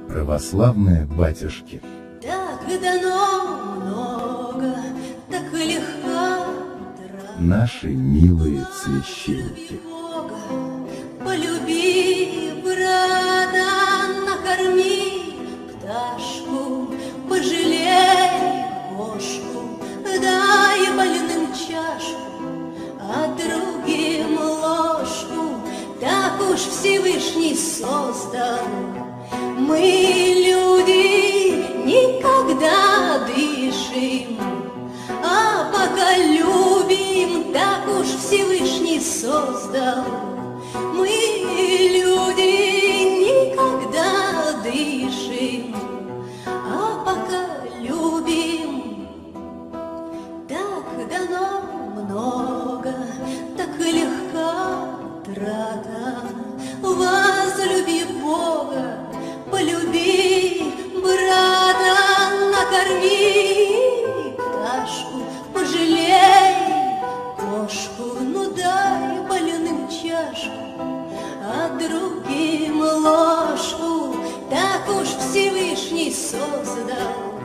православные батюшки. Так дано много, так легка Наши милые священники. Полюби брата, накорми пташку, пожалей кошку, дай больным чашку, а другим ложку. Так уж Всевышний создал. Мы, люди, никогда дышим, а пока любим, так уж Всевышний создал. Мы, люди, никогда дышим, а пока любим. Так дано много, так легка трата. Возлюби Бога, полюби брата, накорми пташку, пожалей кошку, ну дай больным чашку, а другим ложку. Так уж Всевышний создал.